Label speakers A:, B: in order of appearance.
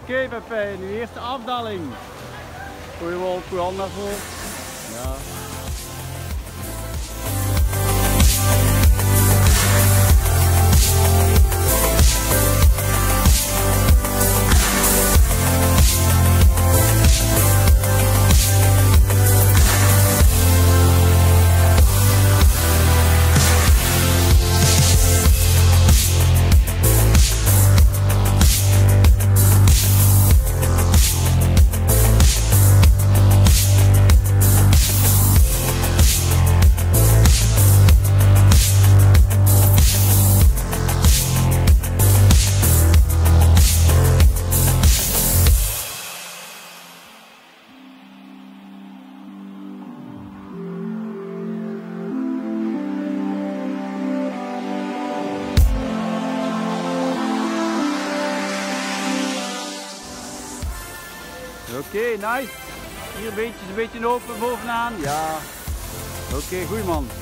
A: Oké, Pepe, nu eerste afdaling. Goeie wol, goeie hand naar voren. Ja. Oké, nice. Hier een beetje open bovenaan. Ja. Oké, goeie man.